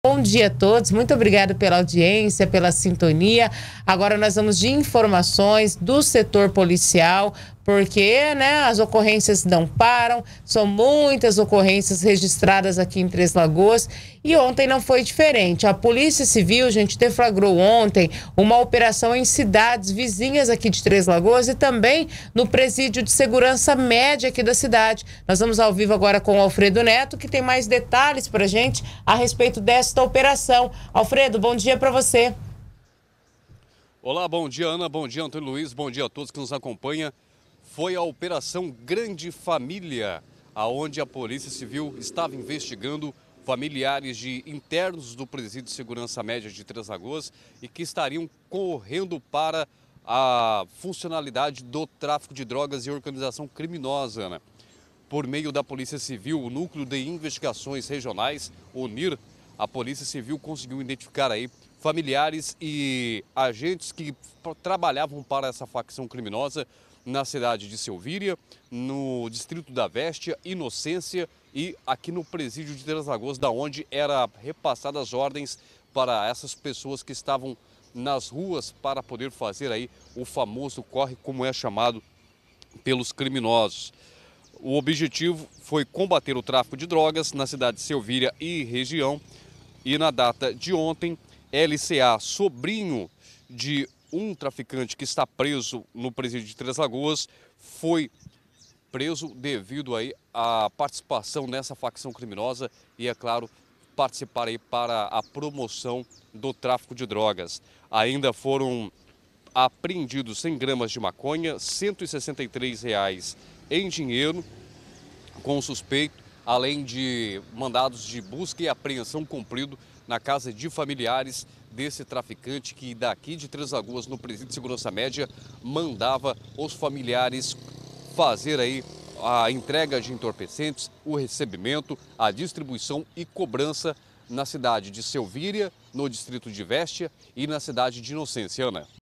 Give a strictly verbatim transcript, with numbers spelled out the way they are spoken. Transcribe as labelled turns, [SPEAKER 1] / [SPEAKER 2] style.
[SPEAKER 1] Bom dia a todos, muito obrigado pela audiência, pela sintonia. Agora nós vamos de informações do setor policial, porque né, as ocorrências não param, são muitas ocorrências registradas aqui em Três Lagoas e ontem não foi diferente. A Polícia Civil, a gente deflagrou ontem uma operação em cidades vizinhas aqui de Três Lagoas e também no presídio de segurança média aqui da cidade. Nós vamos ao vivo agora com o Alfredo Neto, que tem mais detalhes para a gente a respeito desta operação. Alfredo, bom dia para você.
[SPEAKER 2] Olá, bom dia Ana, bom dia Antônio Luiz, bom dia a todos que nos acompanham. Foi a Operação Grande Família, aonde a Polícia Civil estava investigando familiares de internos do Presídio de Segurança Média de Três Lagoas e que estariam correndo para a funcionalidade do tráfico de drogas e organização criminosa, Ana. Por meio da Polícia Civil, o Núcleo de Investigações Regionais, o N I R, a Polícia Civil conseguiu identificar aí familiares e agentes que trabalhavam para essa facção criminosa na cidade de Silvíria, no distrito da Véstia, Inocência e aqui no presídio de Três Lagoas, da onde era repassadas as ordens para essas pessoas que estavam nas ruas para poder fazer aí o famoso corre, como é chamado pelos criminosos. O objetivo foi combater o tráfico de drogas na cidade de Silvíria e região. E na data de ontem, L C A, sobrinho de um traficante que está preso no presídio de Três Lagoas, foi preso devido aí à participação nessa facção criminosa e, é claro, participar aí para a promoção do tráfico de drogas. Ainda foram apreendidos cem gramas de maconha, cento e sessenta e três reais em dinheiro com o suspeito, além de mandados de busca e apreensão cumprido na casa de familiares desse traficante que daqui de Três Lagoas, no Presídio de Segurança Média, mandava os familiares fazer aí a entrega de entorpecentes, o recebimento, a distribuição e cobrança na cidade de Silvíria, no distrito de Véstia e na cidade de Inocência, Ana.